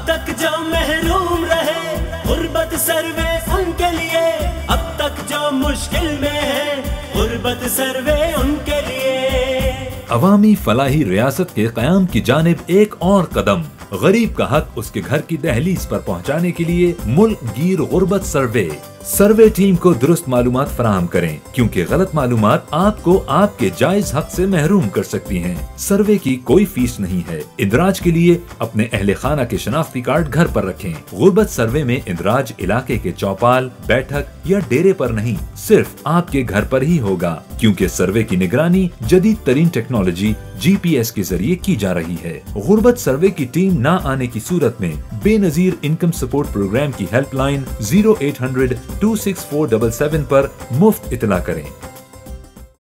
तक जो महरूम रहे गुर्बत सर्वे उनके लिए, अब तक जो मुश्किल में है गुर्बत सर्वे उनके लिए। अवामी फलाही रियासत के क़याम की जानिब एक और कदम, गरीब का हक उसके घर की दहलीज पर पहुंचाने के लिए मुल्क गिर गुर्बत सर्वे। सर्वे टीम को दुरुस्त मालूमात फराहम करें, क्योंकि गलत मालूमात आपको आपके जायज हक से महरूम कर सकती हैं। सर्वे की कोई फीस नहीं है। इंदराज के लिए अपने अहले खाना के शनाख्ती कार्ड घर पर रखें। गुर्बत सर्वे में इंदराज इलाके के चौपाल, बैठक या डेरे पर नहीं, सिर्फ आपके घर पर ही होगा, क्योंकि सर्वे की निगरानी जदीद तरीन टेक्नोलॉजी GPS के जरिए की जा रही है। गुर्बत सर्वे की टीम न आने की सूरत में बेनजीर इनकम सपोर्ट प्रोग्राम की हेल्पलाइन 0800 26477 पर मुफ्त इतला करें।